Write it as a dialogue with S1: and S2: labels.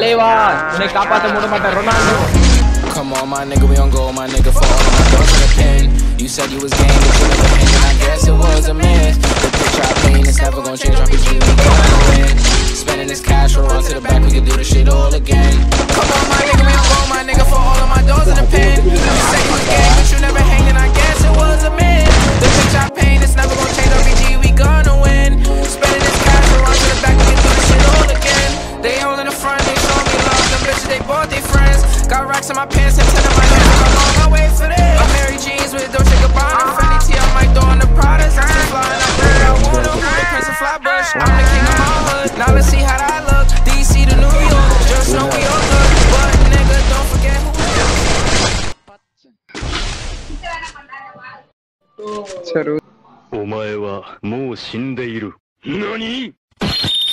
S1: देवा उन्हें कापाते मुड़ मटे Ronaldo.
S2: Come on, my nigga, we on go, my nigga, for all of my doors in the pen. You said you was game, but you never hang, and I guess it was a myth. The picture I paint is never gonna change, RPG, we gonna win. Spending this cash, roll on to the back, we can do this shit all again. Come on, my nigga, we on go, my nigga, for all of my doors in the pen. You said you was game, but you never hang, and I guess it was a myth. The picture I paint is never gonna change, RPG, we gonna win. Spending this cash, roll on to the back, we can do this shit all again. They all in the front, they show me love, them bitches, they bought their friends. Got racks in my pants and 10 in my hands, I'm on my way for this. I'm Mary Jeans with Dolce Gabbana, Fendi T, I'm like throwing the Pradas. I'm still flying, I do what I wanna, the Prince of Flatbush. I'm the king of my hood, now let's see how that look. DC to New York, just know we all good. But nigga, don't forget who we are.
S3: お前はもう死んでいる。何？